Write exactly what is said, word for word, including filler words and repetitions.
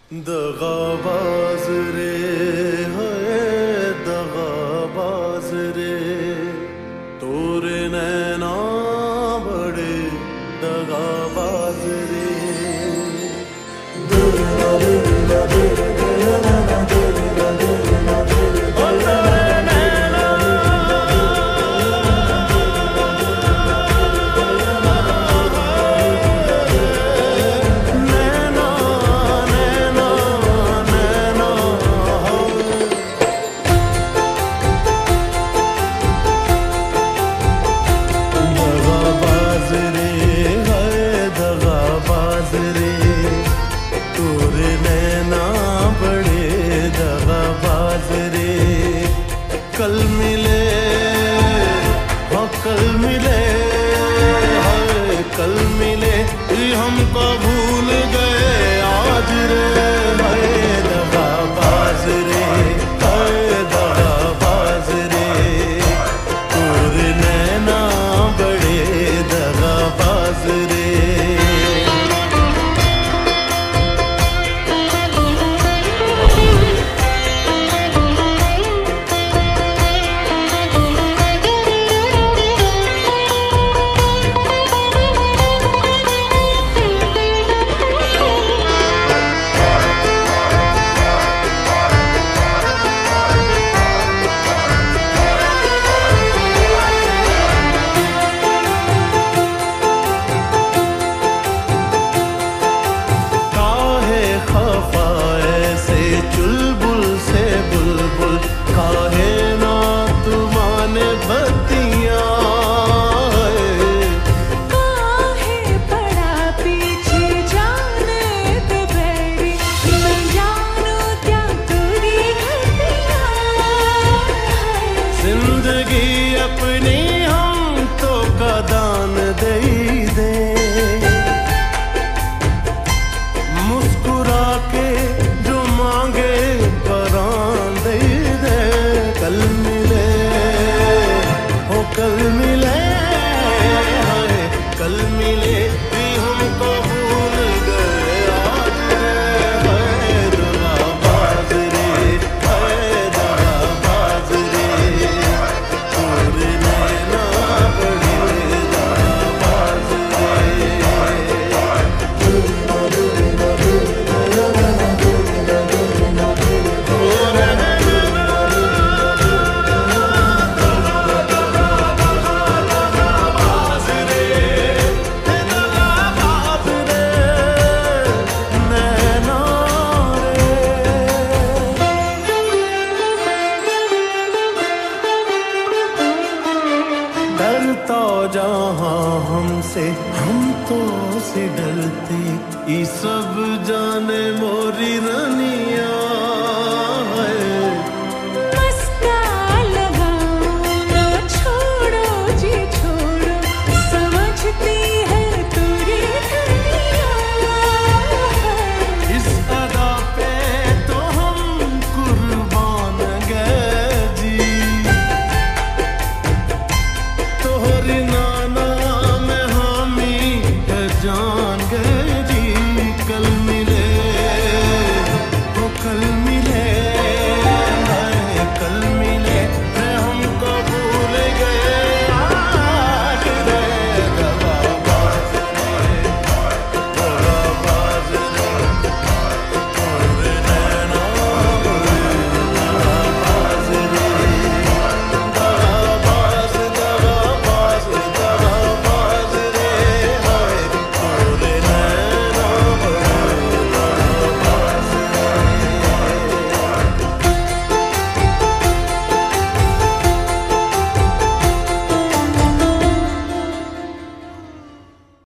दगाबाज रे है दगाबाज रे, तोरे नैना बड़े दगाबाज रे। कल मिले हाँ कल मिले हाय कल मिले हमको भूल गए आज रे, हाय दगाबाज रे हाय दगाबाज रे, तोरे नैना बड़े दगाबाज रे। चुलबुल से बुलबुल काहे ना तुमाने बतिया, काहे पड़ा पीछे जाने ते बैरी, मैं जानू क्या तेरी घटिया। जिंदगी अपनी हम तो का दान दे दे, मुस्कुरा के मांगे परान दे दे। कल मिले हो कल मिले हाय कल मिले भी हमको भूल गए आज रे, हाय दगाबाज रे हाय दगाबाज रे, तोरे नैना बड़े दगाबाज रे। डरता जहाँ हमसे हम तो से डरते, ये सब जाने मोरी रनिया।